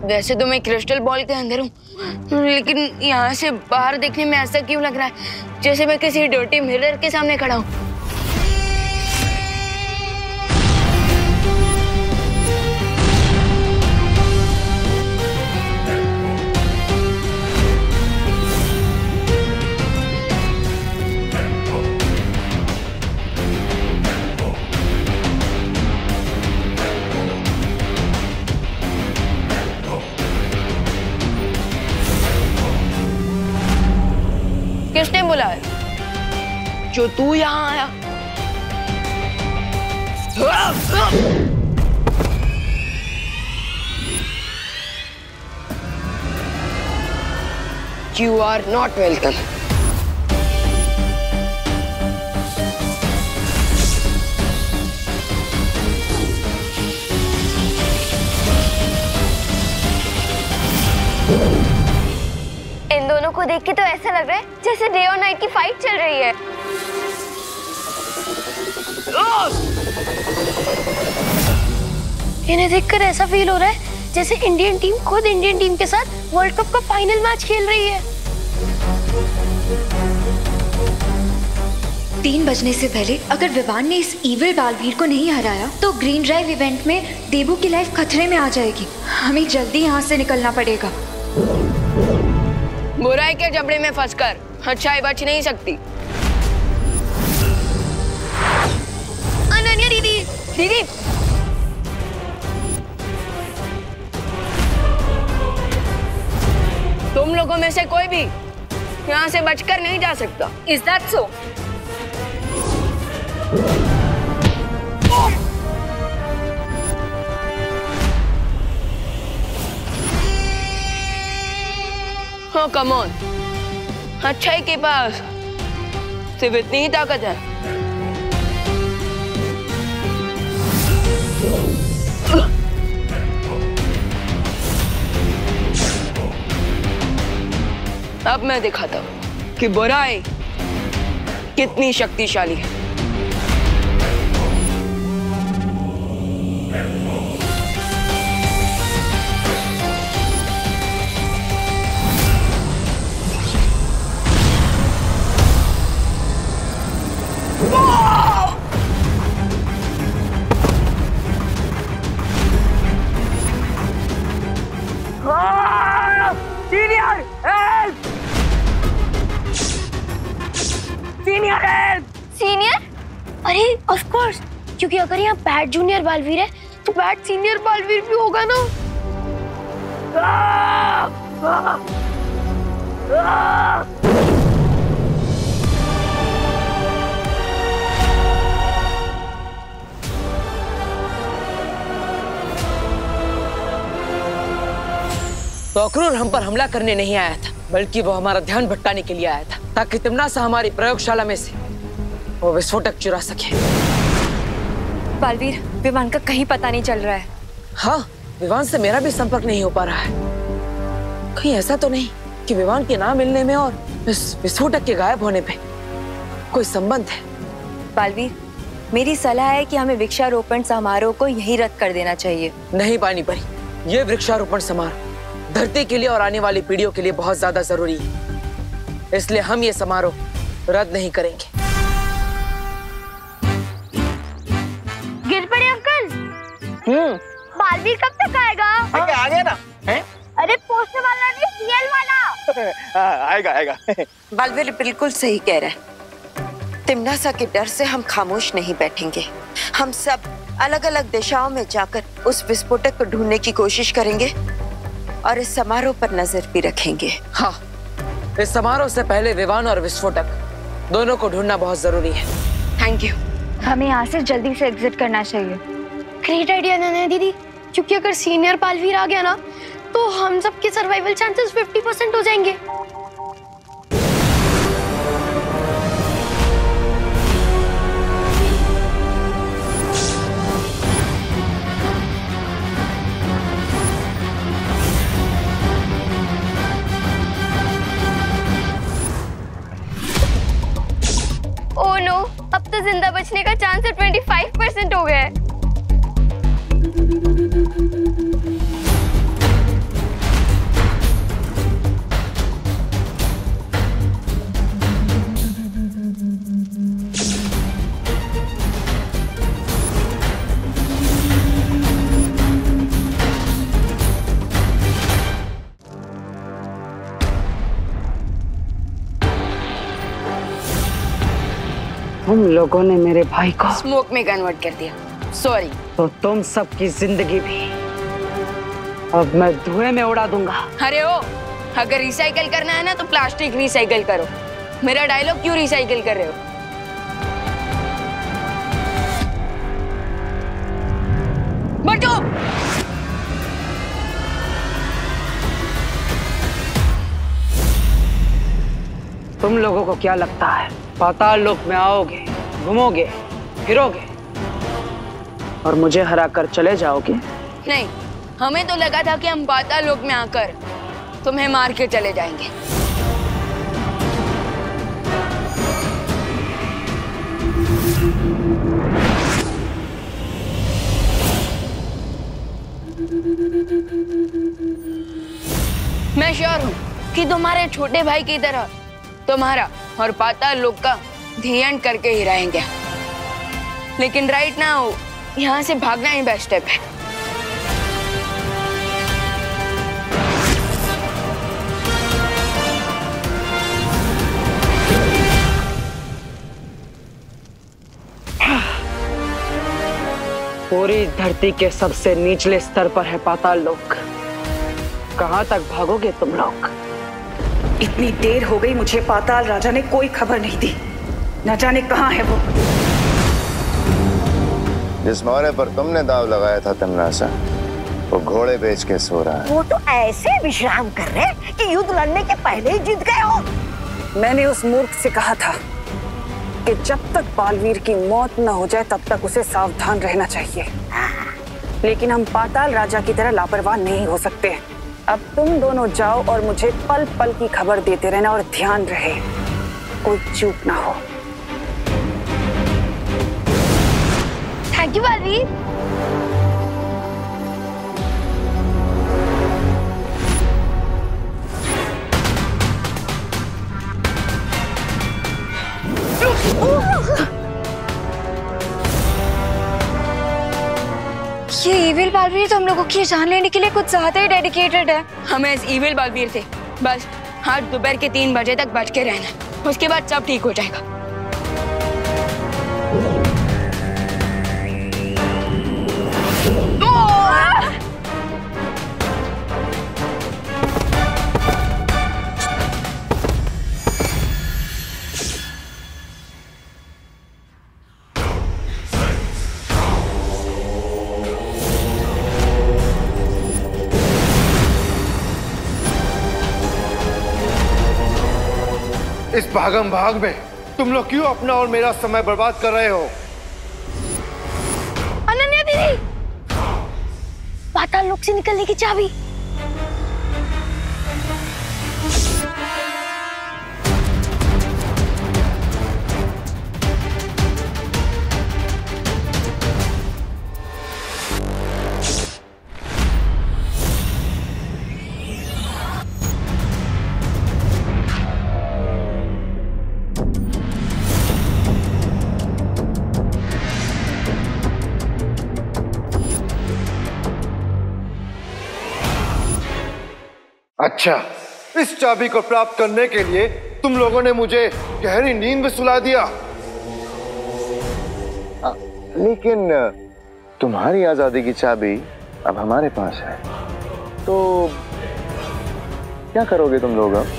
वैसे तो मैं क्रिस्टल बॉल के अंदर हूँ, लेकिन यहाँ से बाहर देखने में ऐसा क्यों लग रहा है जैसे मैं किसी डर्टी मिरर के सामने खड़ा हूँ। किसने बुलाया? जो तू यहाँ आया? You are not welcome. इन दोनों को देख के तो ऐसा लग रहा है जैसे डे और नाइट की फाइट चल रही है। इन्हें देखकर ऐसा फील हो रहा है जैसे इंडियन टीम खुद इंडियन टीम के साथ वर्ल्ड कप का फाइनल मैच खेल रही है। 3 बजने से पहले अगर विवान ने इस ईविल बालवीर को नहीं हराया तो ग्रीन ड्राइव इवेंट में देबू की लाइफ खतरे में आ जाएगी। हमें जल्दी यहाँ से निकलना पड़ेगा। बुराई के जबड़े में फंसकर अच्छाई बच नहीं सकती। अनन्या दीदी, दीदी, तुम लोगों में से कोई भी यहाँ से बचकर नहीं जा सकता। Is that so? हाँ, कम ऑन। अच्छाई के पास सिर्फ इतनी ही ताकत है। अब मैं दिखाता हूँ कि बुराई कितनी शक्तिशाली है। सीनियर? अरे ऑफ कोर्स, क्योंकि अगर यहाँ बैड जूनियर बालवीर है तो बैड सीनियर बालवीर भी होगा ना। तो अक्रूर हम पर हमला करने नहीं आया था, बल्कि वो हमारा ध्यान भटकाने के लिए आया था, ताकि तिम्नासा हमारी प्रयोगशाला में से वो विस्फोटक चुरा सके। बालवीर, विवान का कहीं पता नहीं चल रहा है। हाँ, विवान से मेरा भी संपर्क नहीं हो पा रहा है। कहीं ऐसा तो नहीं कि विवान के ना मिलने में और इस विस्फोटक के गायब होने पे कोई संबंध है? बालवीर, मेरी सलाह है कि हमें वृक्षारोपण समारोह को यही रद्द कर देना चाहिए। नहीं पानी परी, ये वृक्षारोपण समारोह धरती के लिए और आने वाली पीढ़ियों के लिए बहुत ज्यादा जरूरी है, इसलिए हम ये समारोह रद्द नहीं करेंगे। गिर पड़े अंकल। बालवीर कब तक आएगा? आ गया ना? अरे पोस्टर वाला नहीं, सीएल वाला। आएगा आएगा। बालवीर बिल्कुल सही कह रहा है। तिम्नासा के डर से हम खामोश नहीं बैठेंगे। हम सब अलग अलग दिशाओं में जाकर उस विस्फोटक को ढूंढने की कोशिश करेंगे और इस समारोह पर नजर भी रखेंगे। हाँ, इस समारोह से पहले विवान और विस्फोटक दोनों को ढूंढना बहुत जरूरी है। Thank you. हमें यहाँ से जल्दी से एग्जिट करना चाहिए। ग्रेट आइडिया नन्या दीदी, क्योंकि अगर सीनियर बालवीर आ गया ना तो हम सबके सर्वाइवल चांसेस 50% हो जाएंगे। ओह नो, अब तो जिंदा बचने का चांस 25% हो गया है। तुम लोगों ने मेरे भाई को स्मोक में कन्वर्ट कर दिया। सॉरी। तो तुम सबकी जिंदगी भी अब मैं धुएं में उड़ा दूंगा। अरे ओ, अगर रिसाइकल करना है ना तो प्लास्टिक रिसाइकल करो। मेरा डायलॉग क्यों रिसाइकल कर रहे हो? बटो! तुम लोगों को क्या लगता है पाताल लोक में आओगे, घूमोगे, फिरोगे और मुझे हरा कर चले जाओगे? नहीं, हमें तो लगा था कि हम पाताल लोक में आकर तुम्हें मार के चले जाएंगे। मैं श्योर हूँ कि तुम्हारे छोटे भाई की तरह तुम्हारा और पाताल लोक का ध्यान करके ही रहेंगे। लेकिन राइट नाउ यहाँ से भागना ही बेस्ट स्टेप है। पूरी धरती के सबसे निचले स्तर पर है पाताल लोक। कहाँ तक भागोगे तुम लोग? इतनी देर हो गई, मुझे पाताल राजा ने कोई खबर नहीं दी। न जाने कहाँ है वो। जिस मोहरे पर तुमने दाव लगाया था तिमनासा, वो घोड़े बेच के सो रहा है। वो तो ऐसे विश्राम कर रहे कि युद्ध लड़ने के पहले ही जीत गए हो। मैंने उस मूर्ख से कहा था कि जब तक बालवीर की मौत न हो जाए तब तक उसे सावधान रहना चाहिए। लेकिन हम पाताल राजा की तरह लापरवाह नहीं हो सकते। अब तुम दोनों जाओ और मुझे पल पल की खबर देते रहना और ध्यान रहे कोई चूक ना हो। Thank you Baalveer. ये इविल बालवीर तो हम लोगों की जान लेने के लिए कुछ ज्यादा ही डेडिकेटेड है। हमें इस इविल बालवीर से बस आज दोपहर के 3 बजे तक बच के रहना, उसके बाद सब ठीक हो जाएगा। इस भागम भाग में तुम लोग क्यों अपना और मेरा समय बर्बाद कर रहे हो? अनन्या दीदी, पाताल लोक से निकलने की चाबी। अच्छा, इस चाबी को प्राप्त करने के लिए तुम लोगों ने मुझे गहरी नींद में सुला दिया। लेकिन तुम्हारी आजादी की चाबी अब हमारे पास है, तो क्या करोगे तुम लोग अब?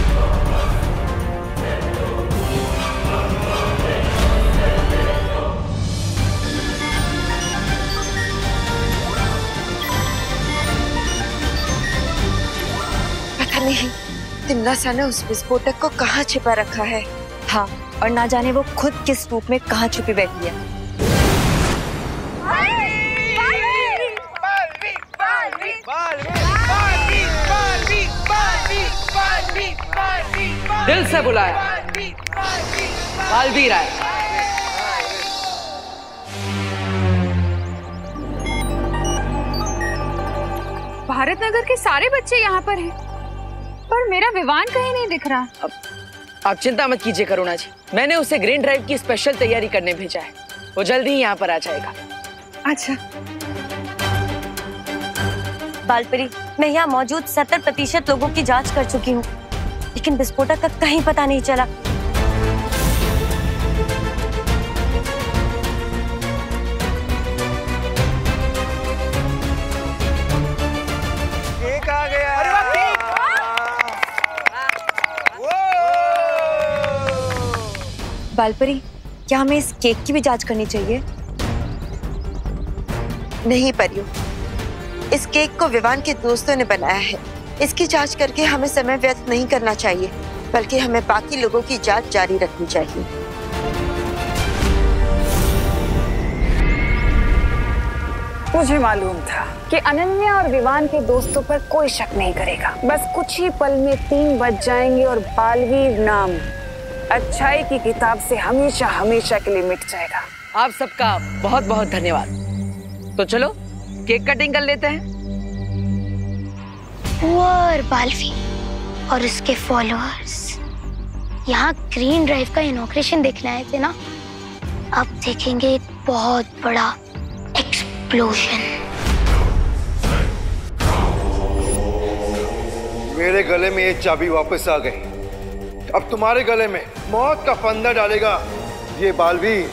नहीं, तिमनासा ने उस विस्फोटक को कहाँ छिपा रखा है। हाँ, और ना जाने वो खुद किस रूप में कहाँ छुपी बैठी है। दिल से बुलाया, बालवीर आए। भारत नगर के सारे बच्चे यहाँ पर हैं, पर मेरा विवान कहीं नहीं दिख रहा। आप चिंता मत कीजिए करुणा जी, मैंने उसे ग्रीन ड्राइव की स्पेशल तैयारी करने भेजा है। वो जल्दी ही यहाँ पर आ जाएगा। अच्छा बालपरी, मैं यहाँ मौजूद 70% लोगों की जांच कर चुकी हूँ, लेकिन विस्फोटक का कहीं पता नहीं चला। बालपरी, क्या हमें इस केक की भी जांच करनी चाहिए? नहीं परियो, इस केक को विवान के दोस्तों ने बनाया है। इसकी जांच करके हमें समय व्यर्थ नहीं करना चाहिए, बल्कि हमें बाकी लोगों की जांच जारी रखनी चाहिए। मुझे मालूम था कि अनन्या और विवान के दोस्तों पर कोई शक नहीं करेगा। बस कुछ ही पल में 3 बज जाएंगे और बालवीर नाम अच्छाई की किताब से हमेशा हमेशा के लिए मिट जाएगा। आप सबका बहुत बहुत धन्यवाद। तो चलो केक कटिंग कर लेते हैं। पुअर बालवीर और उसके फॉलोअर्स यहाँ ग्रीन ड्राइव का इनॉग्रेशन देखने आए थे ना, अब देखेंगे एक बहुत बड़ा एक्सप्लोजन। मेरे गले में ये चाबी वापस आ गई। अब तुम्हारे गले में मौत का फंदा डालेगा ये बालवीर।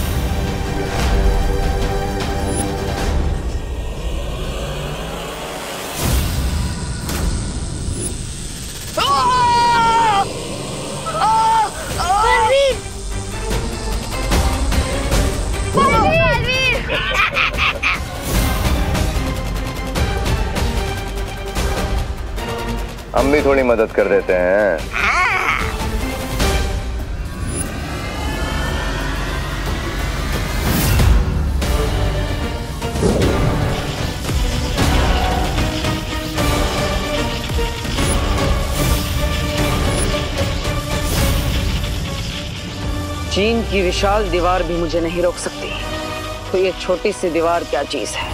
हम भी थोड़ी मदद कर देते हैं। चीन की विशाल दीवार भी मुझे नहीं रोक सकती, तो ये छोटी सी दीवार क्या चीज है।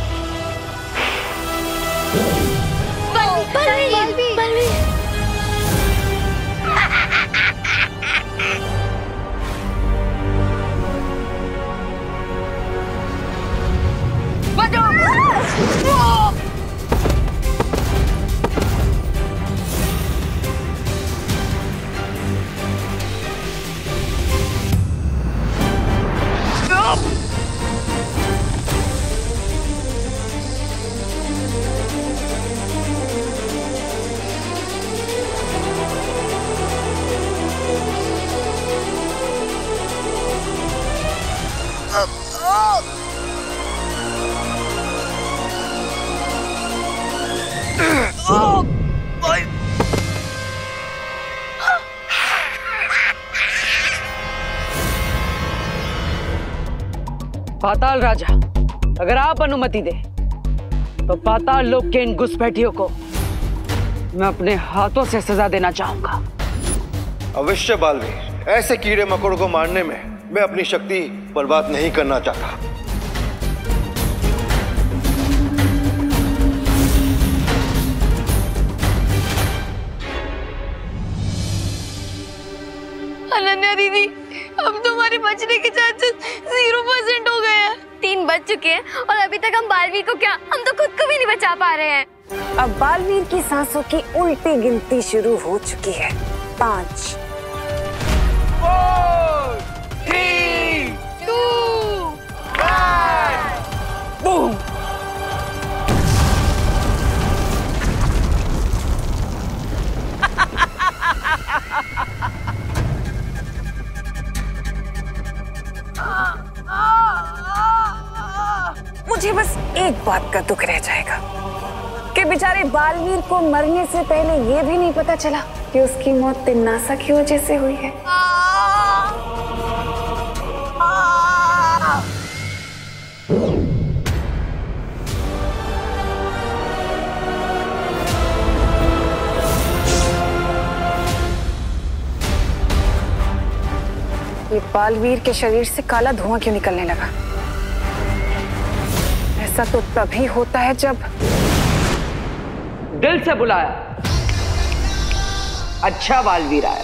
पाताल राजा, अगर आप अनुमति दे तो पाताल लोक के इन घुसपैठियों को मैं अपने हाथों से सजा देना चाहूंगा। अवश्य बालवीर, ऐसे कीड़े मकोड़ों को मारने में मैं अपनी शक्ति बर्बाद नहीं करना चाहता। अनन्या दीदी, अब तुम्हारे बचने के चांसेस 0% हो गए हैं। 3 बज चुके हैं और अभी तक हम बालवीर को क्या, हम तो खुद को भी नहीं बचा पा रहे हैं। अब बालवीर की सांसों की उल्टी गिनती शुरू हो चुकी है। 5 4 3 2 1 बूम। मुझे बस एक बात का दुख रह जाएगा कि बेचारे बालवीर को मरने से पहले ये भी नहीं पता चला कि उसकी मौत तिम्नासा की वजह से हुई है। ये बालवीर के शरीर से काला धुआं क्यों निकलने लगा? ऐसा तो तभी होता है जब दिल से बुलाया, अच्छा बालवीर आया।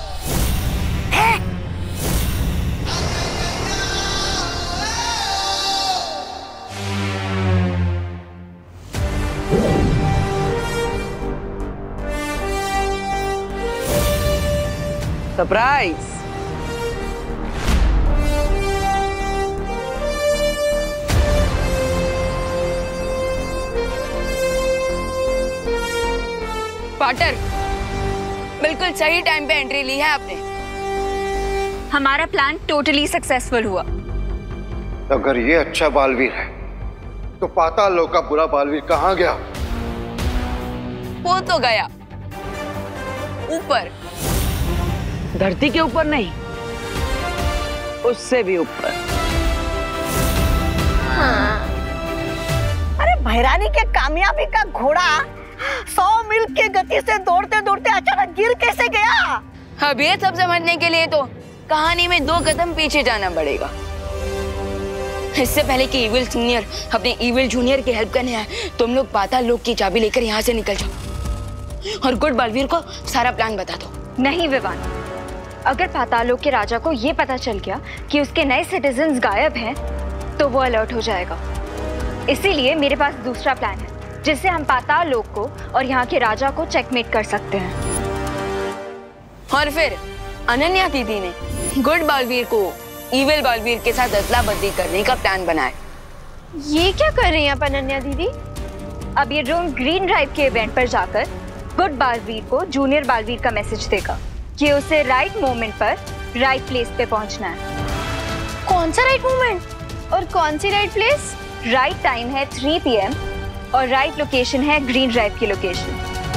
सरप्राइज। पार्टनर, बिल्कुल सही टाइम पे एंट्री ली है आपने। हमारा प्लान टोटली सक्सेसफुल हुआ। अगर ये अच्छा बालवीर है तो पाताल लोक का बुरा बालवीर कहाँ गया? वो तो गया ऊपर। धरती के ऊपर नहीं, उससे भी ऊपर। हाँ। अरे भैरानी के कामयाबी का घोड़ा 100 मील की गति से दौड़ते दौड़ते अचानक गिर कैसे गया? अब ये सब समझने के लिए तो कहानी में 2 कदम पीछे जाना पड़ेगा। इससे पहले कि इविल सीनियर अपने इविल जूनियर की हेल्प करने आए, तुम लोग पाताल लोक की चाबी लेकर यहाँ से निकल जाओ और गुड बालवीर को सारा प्लान बता दो। नहीं विवान, अगर पाताल लोक के राजा को ये पता चल गया कि उसके नए सिटीजन्स गायब हैं, तो वो अलर्ट हो जाएगा। इसीलिए मेरे पास दूसरा प्लान है जिससे हम पाताल लोक को और यहाँ के राजा को चेकमेट कर सकते हैं। और फिर अनन्या दीदी ने गुड बालवीर को इविल बालवीर के साथ अदला बदली करने का प्लान बनाया। ये क्या कर रही हैं आप अनन्या दीदी? अब ये ड्रोन ग्रीन ड्राइव के इवेंट पर जाकर गुड बालवीर को जूनियर बालवीर का मैसेज देगा कि उसे राइट मोमेंट पर राइट प्लेस पे पहुंचना है। कौन सा राइट मोमेंट और कौन सी राइट प्लेस? राइट टाइम है 3 PM और राइट लोकेशन है ग्रीन ड्राइव की लोकेशन।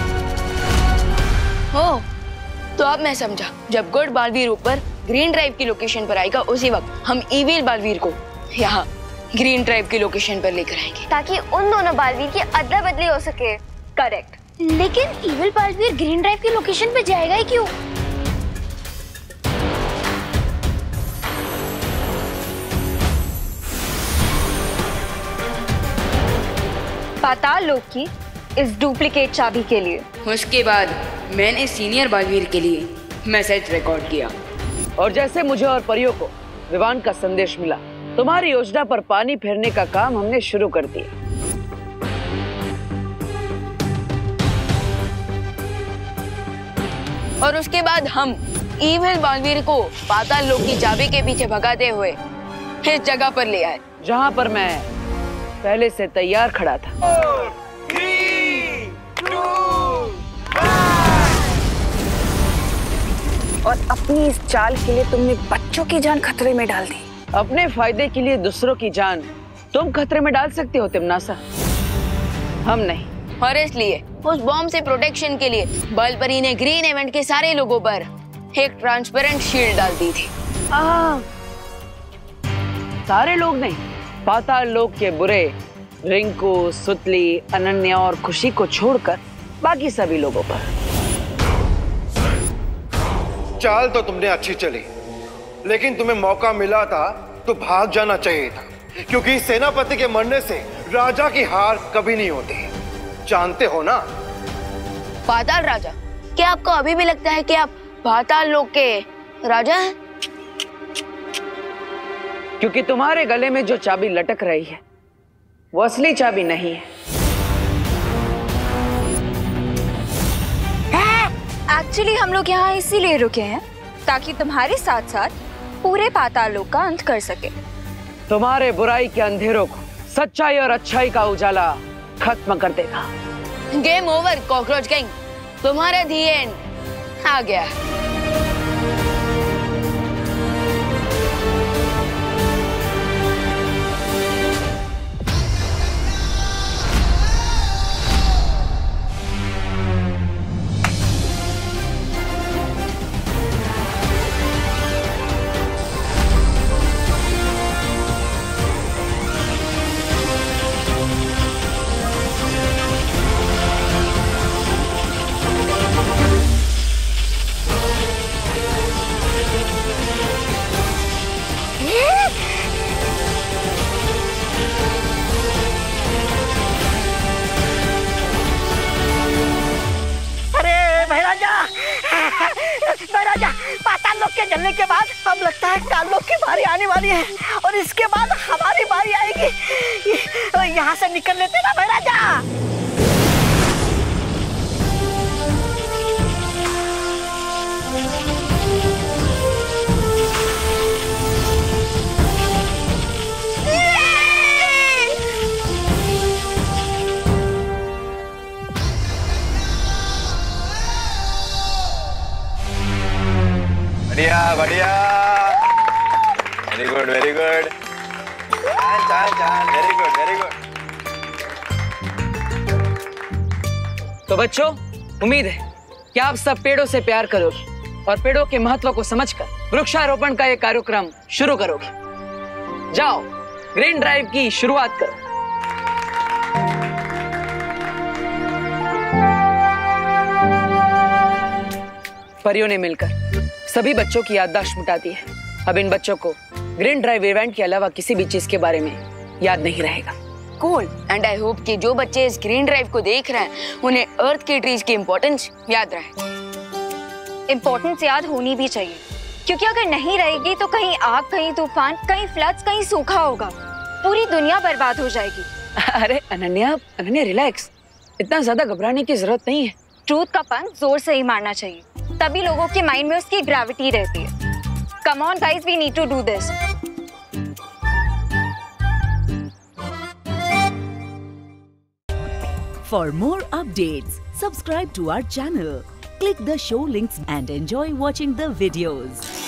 हो तो अब मैं समझा, जब गुड बालवीर ऊपर ग्रीन ड्राइव की लोकेशन पर आएगा, उसी वक्त हम इविल बालवीर को यहाँ ग्रीन ड्राइव की लोकेशन पर लेकर आएंगे ताकि उन दोनों बालवीर की अदला बदली हो सके। करेक्ट। लेकिन इविल बालवीर ग्रीन ड्राइव की लोकेशन पे जाएगा ही क्यों? पाताल लोक की इस डुप्लीकेट चाबी के लिए। उसके बाद मैंने सीनियर बालवीर के लिए मैसेज रिकॉर्ड किया और जैसे मुझे और परियों को विवान का संदेश मिला, तुम्हारी योजना पर पानी फेरने का काम हमने शुरू कर दिया। और उसके बाद हम इविल बालवीर को पाताल लोक की चाबी के पीछे भगाते हुए इस जगह पर ले आए जहां पर मैं पहले से तैयार खड़ा था। 3, 2, और अपनी इस चाल के लिए तुमने बच्चों की जान खतरे में डाल दी। अपने फायदे के लिए दूसरों की जान तुम खतरे में डाल सकते हो तिमनासा, हम नहीं। और इसलिए उस बॉम्ब से प्रोटेक्शन के लिए बालपरी ने ग्रीन इवेंट के सारे लोगों पर एक ट्रांसपेरेंट शील्ड डाल दी थी। सारे लोग नहीं, पाताल लोक के बुरे रिंकू, सुतली, अनन्या और खुशी को छोड़कर बाकी सभी लोगों पर। चाल तो तुमने अच्छी चली, लेकिन तुम्हें मौका मिला था तो भाग जाना चाहिए था, क्योंकि सेनापति के मरने से राजा की हार कभी नहीं होती, जानते हो ना? पाताल राजा, क्या आपको अभी भी लगता है कि आप पाताल लोक के राजा हैं? क्योंकि तुम्हारे गले में जो चाबी लटक रही है वो असली चाबी नहीं है। एक्चुअली हम लोग यहाँ इसीलिए रुके हैं ताकि तुम्हारे साथ साथ पूरे पाताल लोक का अंत कर सके। तुम्हारे बुराई के अंधेरों को सच्चाई और अच्छाई का उजाला खत्म कर देगा। गेम ओवर कॉकरोच गैंग, तुम्हारा दी एंड आ गया। राजा, पाताल लोक के जलने के बाद अब लगता है काल लोक की बारी आने वाली है और इसके बाद हमारी बारी आएगी। यहाँ से निकल लेते ना भाई राजा। बढ़िया बढ़िया। Good very good, very good very good. तो बच्चों, उम्मीद है कि आप सब पेड़ों से प्यार करोगे और पेड़ों के महत्व को समझकर वृक्षारोपण का ये कार्यक्रम शुरू करोगे। जाओ, ग्रीन ड्राइव की शुरुआत करो। परियों ने मिलकर सभी बच्चों की याददाश्त मिटा दी है। अब इन बच्चों को ग्रीन ड्राइव इवेंट के अलावा किसी भी चीज के बारे में याद नहीं रहेगा। कूल, एंड आई होप कि जो बच्चे इस ग्रीन ड्राइव को देख रहे हैं उन्हें अर्थ के ट्रीज की इम्पोर्टेंस याद रहे। इम्पोर्टेंस याद होनी भी चाहिए, क्योंकि अगर नहीं रहेगी तो कहीं आग, कहीं तूफान, कहीं फ्लड्स, कहीं सूखा होगा, पूरी दुनिया बर्बाद हो जाएगी। अरे अनन्या रिलैक्स, इतना ज्यादा घबराने की जरूरत नहीं है। ट्रूथ का पंच जोर से ही मारना चाहिए, तभी लोगों के माइंड में उसकी ग्रेविटी रहती है। Come on guys, we need to do this. For more updates, subscribe to our channel, click the show links and enjoy watching the videos.